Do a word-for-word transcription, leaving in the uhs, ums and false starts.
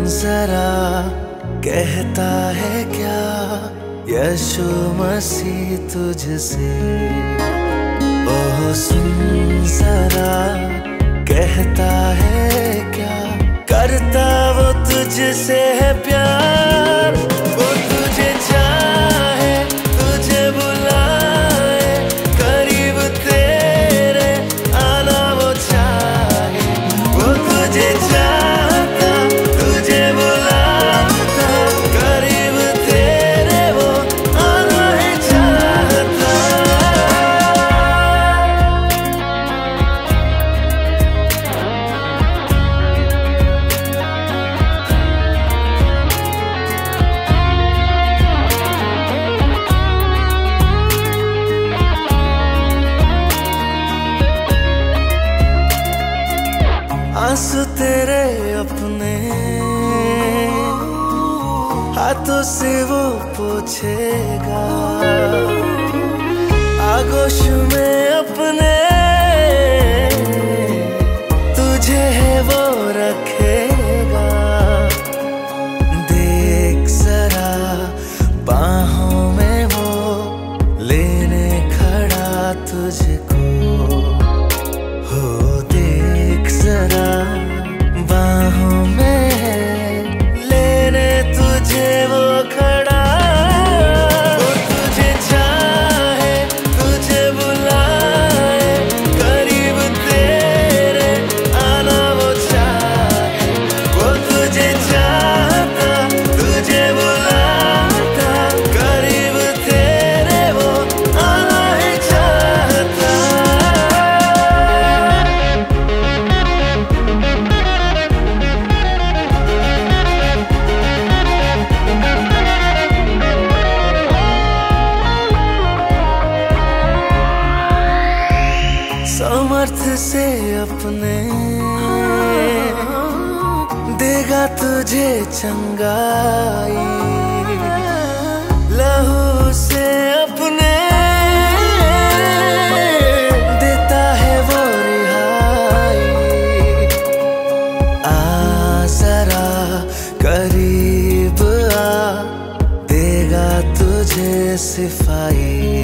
जरा कहता है क्या यीशु मसीह तुझसे। ओह सुन जरा कहता है क्या करता वो तुझसे है प्यार। वो तुझे चाहे तुझे बुलाए करीब तेरे आना वो चाहे। वो तुझे चाहता तुझे बुलाता करीब तेरे वो आना है चाहता। आंसू तेरे अपने हाथों से वो पोंछेगा। आगोश में अपने तुझे है वो रखेगा। देख जरा बाहों में वो लेने खड़ा तुझको। हो देख जरा बाहों में लेने तुझे वो खड़ा। वो तुझे चाहे तुझे बुलाए करीब तेरे आना वो चाहे। वो तुझे चाहता तुझे बुलाता करीब तेरे वो आना है चाहता। सामर्थ्य से अपने देगा तुझे चंगाई। लहू से अपने देता है वो रिहाई। आ जरा करीब आ देगा तुझे सिफाई।